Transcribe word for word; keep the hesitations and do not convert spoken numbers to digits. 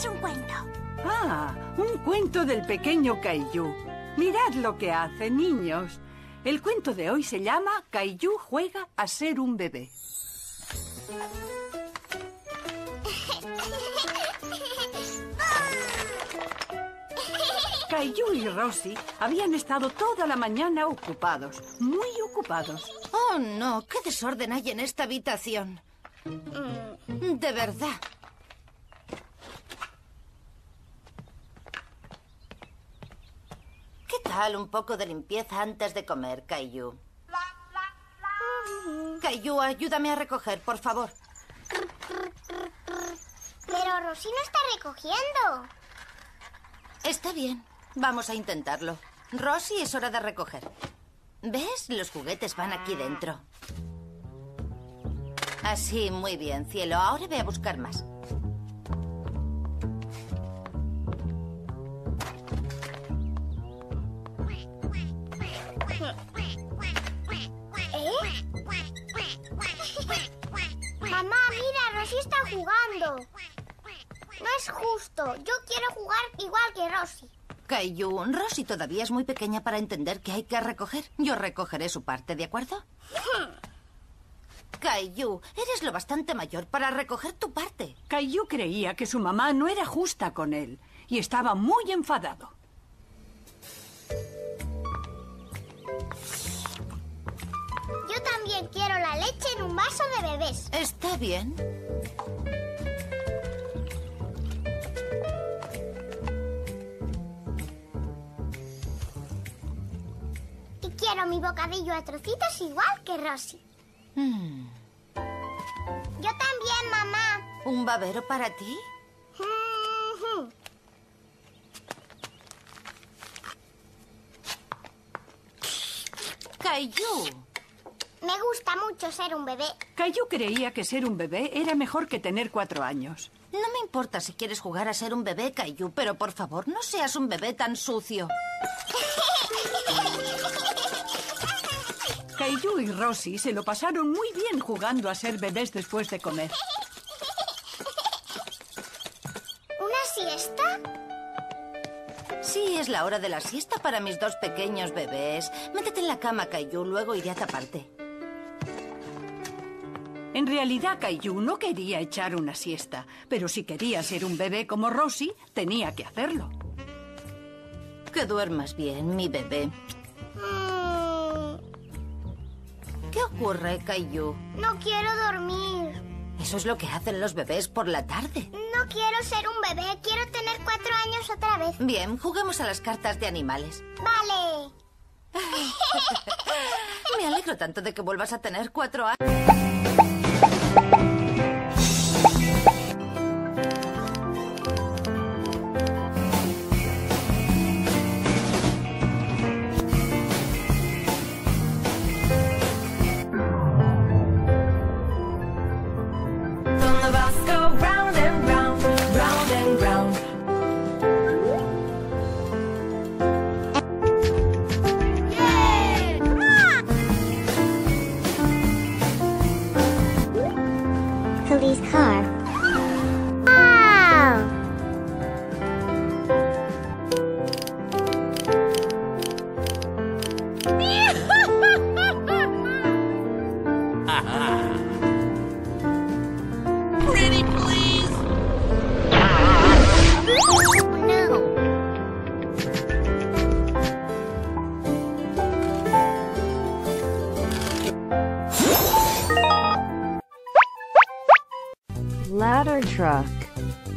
es un cuento. Ah, un cuento del pequeño Caillou. Mirad lo que hace, niños. El cuento de hoy se llama Caillou juega a ser un bebé. Caillou y Rosie habían estado toda la mañana ocupados, muy ocupados. Oh, no, qué desorden hay en esta habitación. De verdad. ¿Qué tal un poco de limpieza antes de comer, Caillou? Caillou, ayúdame a recoger, por favor. Pero Rosie no está recogiendo. Está bien, vamos a intentarlo. Rosie, es hora de recoger. ¿Ves? Los juguetes van aquí dentro. Así, muy bien, cielo. Ahora ve a buscar más. ¿Eh? Mamá, mira, Rosie está jugando. No es justo. Yo quiero jugar igual que Rosie. Caillou, Rosie todavía es muy pequeña para entender que hay que recoger. Yo recogeré su parte, ¿de acuerdo? Caillou, eres lo bastante mayor para recoger tu parte. Caillou creía que su mamá no era justa con él y estaba muy enfadado. Yo también quiero la leche en un vaso de bebés. Está bien. Y quiero mi bocadillo a trocitos igual que Rosie. Hmm. Yo también, mamá. ¿Un babero para ti? Caillou. Me gusta mucho ser un bebé. Caillou creía que ser un bebé era mejor que tener cuatro años. No me importa si quieres jugar a ser un bebé, Caillou, pero por favor, no seas un bebé tan sucio. Caillou y Rosie se lo pasaron muy bien jugando a ser bebés después de comer. ¿Una siesta? Sí, es la hora de la siesta para mis dos pequeños bebés. Métete en la cama, Caillou, luego iré a taparte. En realidad, Caillou no quería echar una siesta, pero si quería ser un bebé como Rosie, tenía que hacerlo. Que duermas bien, mi bebé. Mm, ¿Qué ocurre, Caillou? no quiero dormir. Eso es lo que hacen los bebés por la tarde. No quiero ser un bebé. Quiero tener cuatro años otra vez. Bien, juguemos a las cartas de animales. Vale. Me alegro tanto de que vuelvas a tener cuatro años. Police car. Wow! Pretty please! No. Ladder truck.